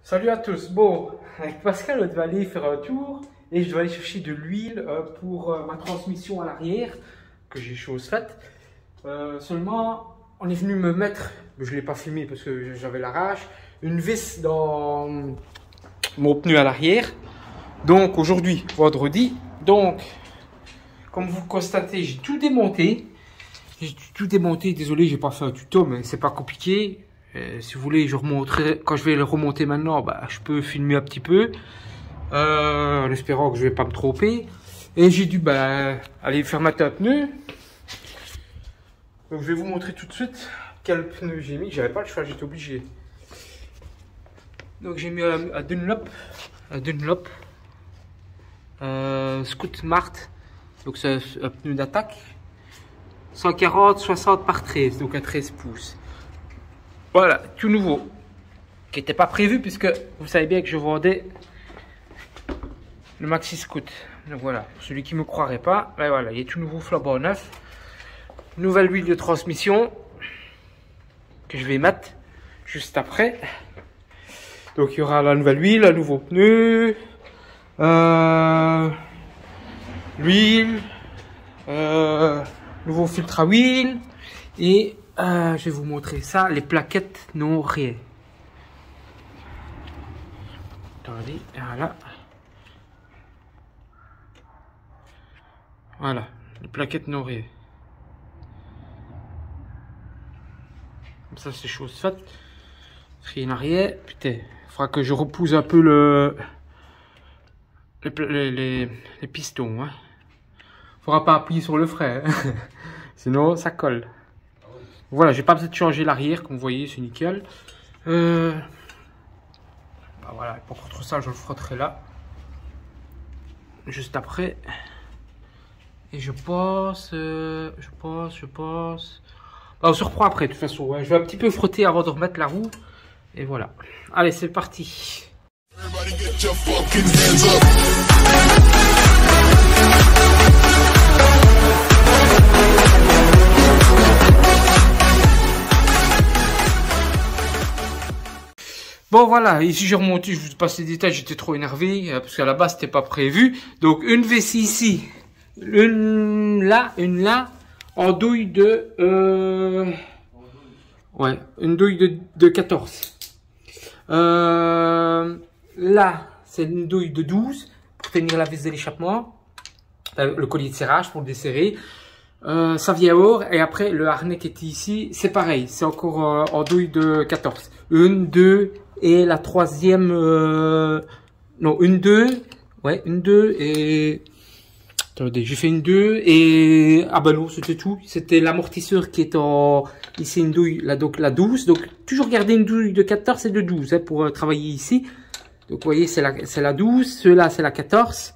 Salut à tous. Bon, avec Pascal, on doit aller faire un tour et je dois aller chercher de l'huile pour ma transmission à l'arrière, que j'ai chose faite. Seulement, on est venu me mettre, je ne l'ai pas filmé parce que j'avais la rage, une vis dans mon pneu à l'arrière. Donc aujourd'hui, vendredi, donc comme vous constatez, j'ai tout démonté. Désolé, j'ai pas fait un tuto, mais c'est pas compliqué. Si vous voulez, je remonterai. Quand je vais le remonter maintenant, bah, je peux filmer un petit peu. En espérant que je vais pas me tromper. Et j'ai dû aller faire mater un pneu. Donc je vais vous montrer tout de suite quel pneu j'ai mis. J'avais pas le choix, j'étais obligé. Donc j'ai mis un Dunlop. Scout Mart. Donc c'est un pneu d'attaque. 140-60 par 13, donc à 13 pouces. Voilà, tout nouveau. Qui n'était pas prévu puisque vous savez bien que je vendais le Maxi Scout. Donc voilà, pour celui qui ne me croirait pas, ben voilà, il est tout nouveau flambant neuf. Nouvelle huile de transmission que je vais mettre juste après. Donc il y aura la nouvelle huile, un nouveau pneu, l'huile, nouveau filtre à huile et je vais vous montrer ça, les plaquettes non rayées. Attendez, voilà, les plaquettes non rayées. Comme ça c'est chose faite. Rien en arrière, putain, il faudra que je repousse un peu les pistons. Hein. Faudra pas appuyer sur le frein, hein. Sinon ça colle. Voilà, j'ai pas besoin de changer l'arrière, comme vous voyez, c'est nickel. Voilà, pour contre ça, je le frotterai là, juste après. Et je passe. On se reprend après, de toute façon. Ouais. Je vais un petit peu frotter avant de remettre la roue. Et voilà. Allez, c'est parti. Bon voilà, ici j'ai remonté, je vous passe les détails, j'étais trop énervé, parce qu'à la base c'était pas prévu. Donc une vessie ici, une là, en douille de... ouais, une douille de 14. Là, c'est une douille de 12, pour tenir la vis de l'échappement. Le collier de serrage pour le desserrer. Ça vient hors, et après le harnais qui était ici, c'est pareil, c'est encore en douille de 14. Une, deux... Et la troisième, non, une 2, ouais, une 2 et, attendez, j'ai fait une 2 et, ah bah non, c'était tout. C'était l'amortisseur qui est en, ici une douille, là, donc la 12. Donc, toujours garder une douille de 14 et de 12, hein, pour travailler ici. Donc, vous voyez, c'est la 12, ceux-là, c'est la 14.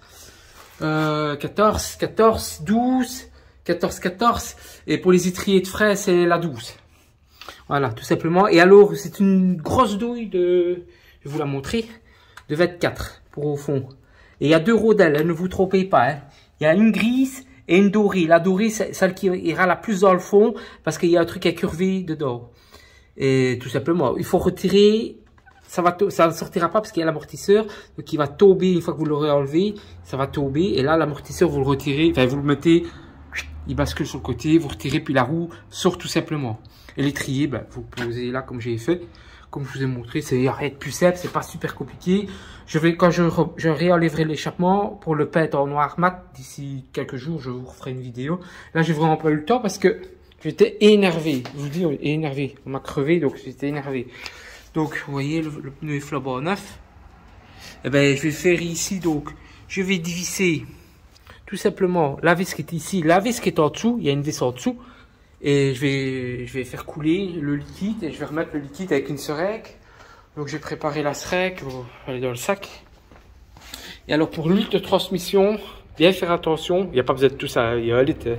14, 12, 14. Et pour les étriers de frein, c'est la 12. Voilà, tout simplement. Et alors, c'est une grosse douille de... Je vais vous la montrer. De 24 pour au fond. Et il y a deux rondelles, hein, ne vous trompez pas. Hein. Il y a une grise et une dorée. La dorée, c'est celle qui ira la plus dans le fond parce qu'il y a un truc à curver dedans. Et tout simplement, il faut retirer. Ça ne sortira pas parce qu'il y a l'amortisseur. Donc, il va tomber une fois que vous l'aurez enlevé. Ça va tomber. Et là, l'amortisseur, vous le retirez. Enfin, vous le mettez. Il bascule sur le côté. Vous retirez, puis la roue sort tout simplement. Et l'étrier, ben, vous posez là comme j'ai fait, comme je vous ai montré, c'est rien de plus simple, c'est pas super compliqué. Quand je réenlèverai l'échappement pour le peindre en noir mat, d'ici quelques jours, je vous referai une vidéo. Là, j'ai vraiment pas eu le temps parce que j'étais énervé. Je vous dis, énervé. On m'a crevé, donc j'étais énervé. Donc, vous voyez, le pneu est flambant neuf. Et ben, je vais faire ici, donc, je vais diviser tout simplement la vis qui est ici, la vis qui est en dessous, il y a une vis en dessous. Et je vais faire couler le liquide et je vais remettre le liquide avec une seringue. Donc j'ai préparé la seringue, elle est dans le sac. Et alors pour l'huile de transmission, bien faire attention, il n'y a pas besoin de tout ça, il y a un litre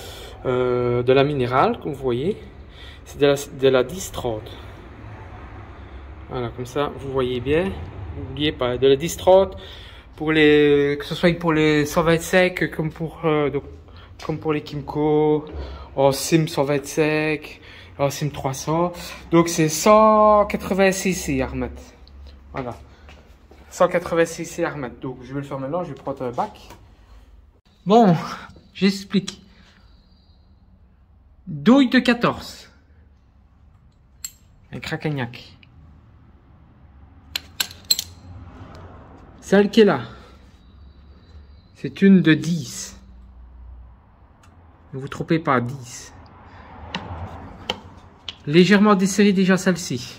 de la minérale, comme vous voyez. C'est de la 10-30. Voilà, comme ça, vous voyez bien. N'oubliez pas, de la 10-30, que ce soit pour les 125 comme pour les Kymco. En Sim 125, en Sim 300. Donc c'est 180 cc à remettre. Voilà. 180 cc à remettre. Donc je vais le faire maintenant, je vais prendre un bac. Bon, j'explique. Douille de 14. Un Cracagnac. Celle qui est là, c'est une de 10. Ne vous trompez pas, 10. Légèrement desserrée déjà celle-ci.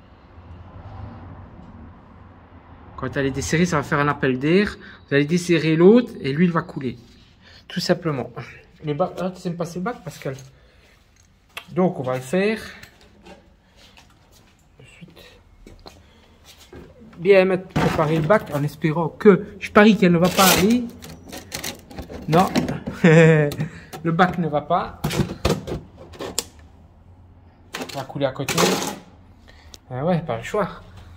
Quand elle est desserrée, ça va faire un appel d'air. Vous allez desserrer l'autre et l'huile va couler. Tout simplement. Le bac, ah, tu sais me passer le bac, Pascal? Donc, on va le faire. Ensuite, bien mettre, préparer le bac en espérant que, je parie qu'elle ne va pas aller. Non. Le bac ne va pas. Ça va couler à côté. Ah ouais, pas le choix.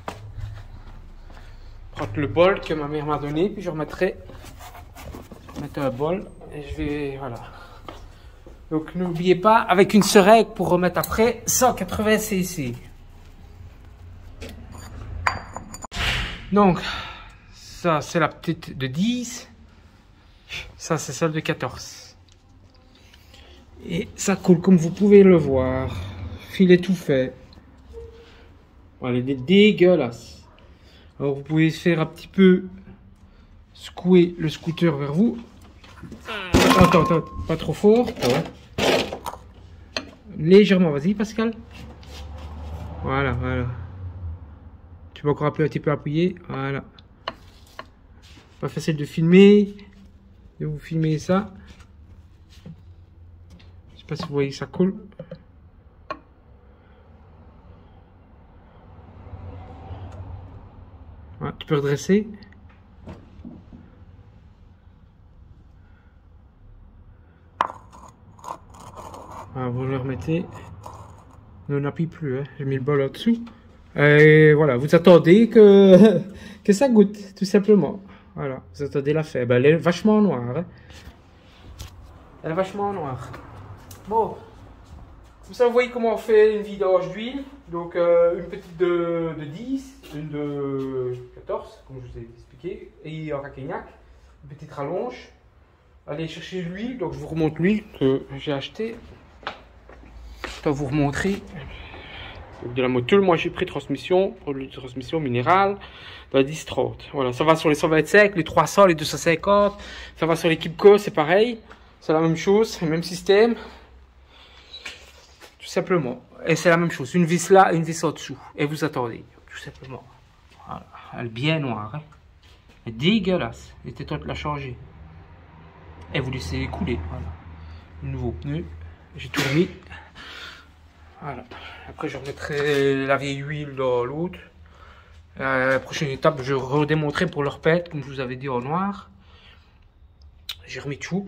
Prendre le bol que ma mère m'a donné, puis je remettrai. Mettre un bol et je vais, voilà. Donc n'oubliez pas, avec une seringue pour remettre après 180 cc. Donc, ça c'est la petite de 10. Ça c'est celle de 14. Et ça coule comme vous pouvez le voir. Filet tout fait. Voilà, elle est dégueulasse. Alors vous pouvez faire un petit peu secouer le scooter vers vous. Attends, pas trop fort. Ouais. Légèrement, vas-y Pascal. Voilà. Tu vas encore un petit peu appuyer. Voilà. Pas facile de filmer. De vous filmer ça. Je sais pas si vous voyez que ça coule. Voilà, tu peux redresser. Voilà, vous le remettez. Ne n'appuie plus, hein. J'ai mis le bol là-dessous. Et voilà, vous attendez que, que ça goûte, tout simplement. Voilà, vous attendez la fève. Elle est vachement noire. Hein. Elle est vachement noire. Bon, comme ça, vous voyez comment on fait une vidange d'huile. Donc, une petite de 10, une de 14, comme je vous ai expliqué, et un Cracagnac, une petite rallonge. Allez chercher l'huile, donc je vous remonte l'huile que j'ai acheté. Je vais vous remontrer. De la motul, moi j'ai pris transmission, produit de transmission minérale, de la 1030. Voilà, ça va sur les 125, les 300, les 250. Ça va sur l'équipe Co, c'est pareil. C'est la même chose, le même système. Tout simplement. Et c'est la même chose, une vis là, une vis en dessous. Et vous attendez, tout simplement. Voilà, elle est bien noire. Hein. Elle est dégueulasse. Il était temps de la changer. Et vous laissez couler. Voilà. Le nouveau pneu. J'ai tout remis. Voilà. Après, je remettrai la vieille huile dans l'autre. La prochaine étape, je redémontrerai pour leur pète, comme je vous avais dit en noir. J'ai remis tout.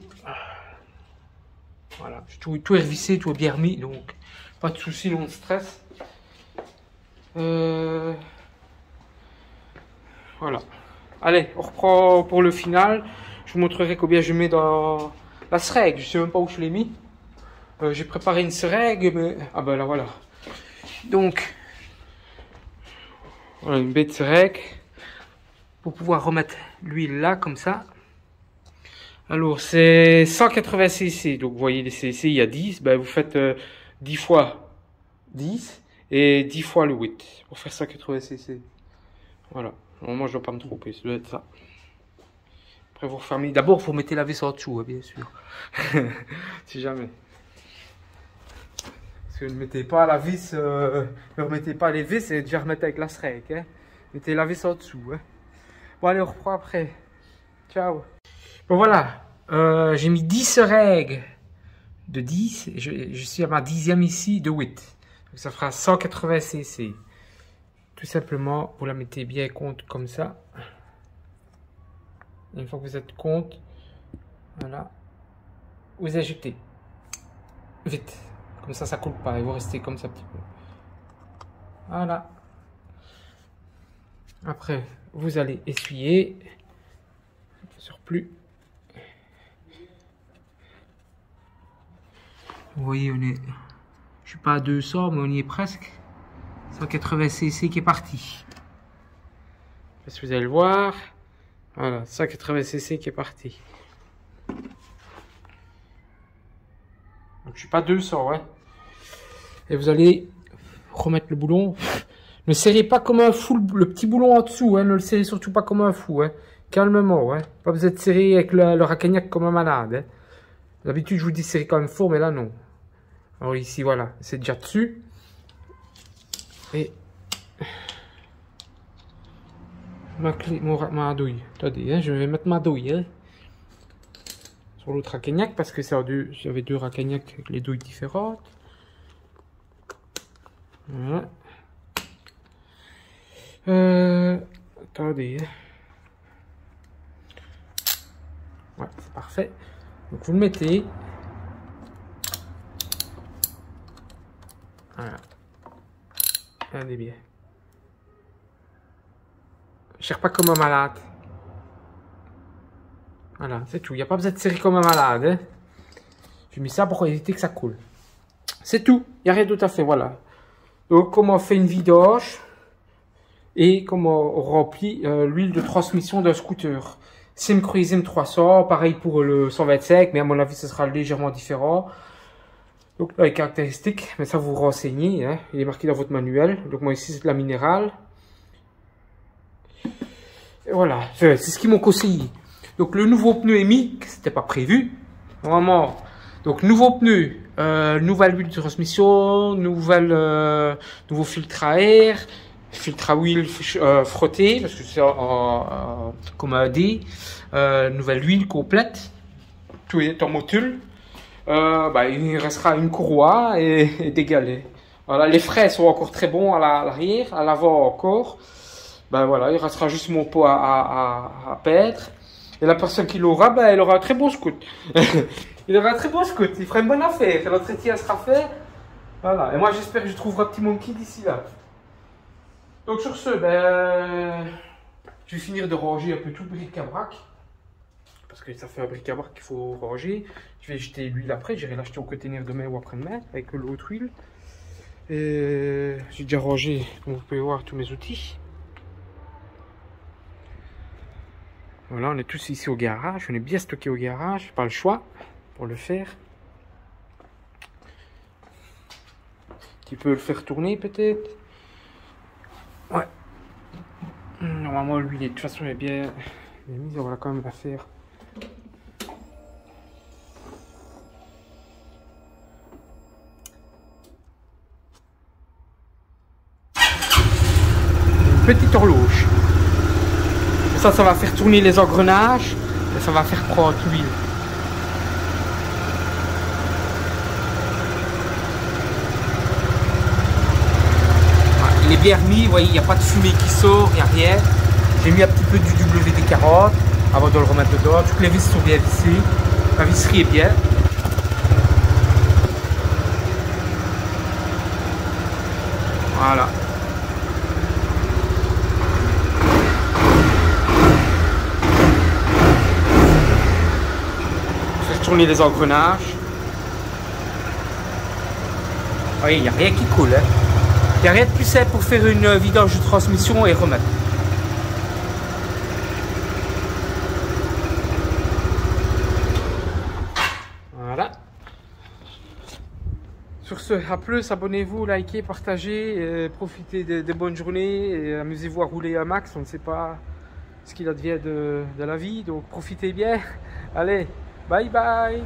Voilà. Tout est revissé, tout est bien remis. Donc, pas de soucis, non de stress. Voilà. Allez, on reprend pour le final. Je vous montrerai combien je mets dans la seringue. Je sais même pas où je l'ai mis. J'ai préparé une seringue, mais... Ah ben là, voilà. Donc, voilà une bête seringue. Pour pouvoir remettre l'huile là, comme ça. Alors, c'est 180 cc. Donc, vous voyez les cc, il y a 10. Ben, vous faites 10 fois 10 et 10 fois le 8 pour faire 180 cc. Voilà. Normalement, je ne dois pas me tromper. Ça doit être ça. Après, vous refermez. D'abord, vous mettez la vis en dessous, hein, bien sûr. Si jamais. Parce que ne mettez pas la vis, ne remettez pas les vis et déjà remettez avec la seringue. Hein. Mettez la vis en dessous. Hein. Bon, allez, on reprend après. Ciao. Bon, voilà. J'ai mis 10 seringues de 10. Et je suis à ma 10e ici de 8. Donc, ça fera 180 cc. Tout simplement, vous la mettez bien compte comme ça. Et une fois que vous êtes compte, voilà, vous injectez. Vite. Comme ça coule pas et vous restez comme ça un petit peu. Voilà. Après, vous allez essuyer. Surplus. Vous voyez, on est... Je suis pas à 200, mais on y est presque. 180 cc qui est parti. sais pas si vous allez le voir. Voilà, 180cc qui est parti. Donc je suis pas 200, ouais. Et vous allez remettre le boulon. Ne serrez pas comme un fou le petit boulon en dessous, hein. Ne le serrez surtout pas comme un fou, hein. Calmement, ouais. Pas besoin de serrer avec le racagnac comme un malade, hein. D'habitude, je vous dis serrer quand même fort, mais là, non. Alors ici, voilà, c'est déjà dessus. Et ma clé, ma douille. Attendez, hein, je vais mettre ma douille, hein, sur l'autre racagnac, parce que j'avais deux racagnacs avec les douilles différentes. Voilà. Attendez. Ouais, c'est parfait. Donc vous le mettez. Voilà. Regardez bien. Je cherche pas comme un malade. Voilà, c'est tout. Il n'y a pas besoin de serrer comme un malade. Hein. J'ai mis ça pour éviter que ça coule. C'est tout. Il n'y a rien d'autre à faire. Voilà. Donc, comment on fait une vidange et comment on remplit l'huile de transmission d'un scooter. Simcruisim 300, pareil pour le 125, mais à mon avis, ce sera légèrement différent. Donc, là, les caractéristiques, mais ça vous renseignez, hein, il est marqué dans votre manuel. Donc, moi, ici, c'est de la minérale. Et voilà, c'est ce qu'ils m'ont conseillé. Donc, le nouveau pneu est mis, c'était pas prévu, vraiment. Donc, nouveau pneu, nouvelle huile de transmission, nouveau filtre à air, filtre à huile frotté, parce que c'est comme un dé, nouvelle huile complète, tout est en motule. Il restera une courroie et des galets. Voilà, les freins sont encore très bons à l'arrière, à l'avant encore. Voilà, il restera juste mon pot à perdre. Et la personne qui l'aura, elle aura un très beau scout. Il aura un très beau scout, il fera une bonne affaire. L'entretien sera fait. Voilà, et moi j'espère que je trouverai un petit monkey d'ici là. Donc sur ce, je vais finir de ranger un peu tout le bric-à-brac. Parce que ça fait un bric-à-brac qu'il faut ranger. Je vais jeter l'huile après, j'irai l'acheter au conteneur demain ou après-demain avec l'autre huile. Et j'ai déjà rangé, comme vous pouvez voir, tous mes outils. Voilà, on est tous ici au garage, on est bien stocké au garage, pas le choix pour le faire. Tu peux le faire tourner peut-être. Ouais. Normalement l'huile de toute façon est bien mise, on va quand même la faire. Une petite horloge. Ça va faire tourner les engrenages et ça va faire prendre l'huile. Il est bien remis, vous voyez, il n'y a pas de fumée qui sort, il n'y a rien. J'ai mis un petit peu du WD-40 avant de le remettre dedans. Toutes les vis sont bien vissées. La visserie est bien. Voilà. Tourner les engrenages. Oui, il n'y a rien qui coule. Hein. Il n'y a rien de plus simple pour faire une vidange de transmission et remettre. Voilà. Sur ce, à plus, abonnez-vous, likez, partagez, profitez des bonnes journées et amusez-vous à rouler un max. On ne sait pas ce qu'il advient de la vie, donc profitez bien. Allez. Bye bye.